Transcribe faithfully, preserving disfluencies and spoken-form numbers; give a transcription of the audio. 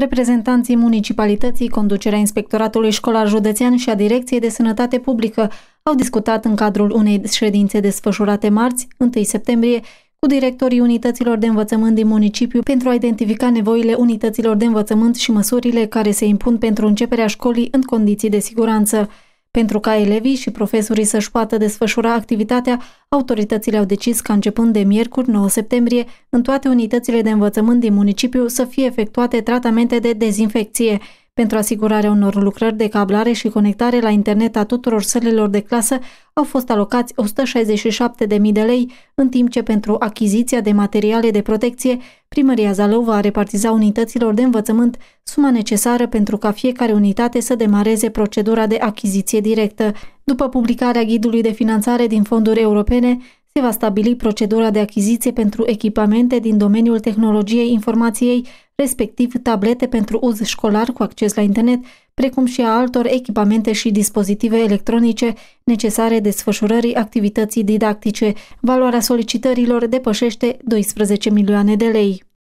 Reprezentanții municipalității, conducerea Inspectoratului Școlar Județean și a Direcției de Sănătate Publică au discutat în cadrul unei ședințe desfășurate marți, întâi septembrie, cu directorii unităților de învățământ din municipiu pentru a identifica nevoile unităților de învățământ și măsurile care se impun pentru începerea școlii în condiții de siguranță. Pentru ca elevii și profesorii să-și poată desfășura activitatea, autoritățile au decis ca începând de miercuri, nouă septembrie, în toate unitățile de învățământ din municipiu să fie efectuate tratamente de dezinfecție. Pentru asigurarea unor lucrări de cablare și conectare la internet a tuturor sălilor de clasă au fost alocați o sută șaizeci și șapte de mii de lei, în timp ce pentru achiziția de materiale de protecție, Primăria Zalău va repartiza unităților de învățământ suma necesară pentru ca fiecare unitate să demareze procedura de achiziție directă. După publicarea ghidului de finanțare din fonduri europene, se va stabili procedura de achiziție pentru echipamente din domeniul tehnologiei informației, respectiv tablete pentru uz școlar cu acces la internet, precum și a altor echipamente și dispozitive electronice necesare desfășurării activității didactice. Valoarea solicitărilor depășește doisprezece milioane de lei.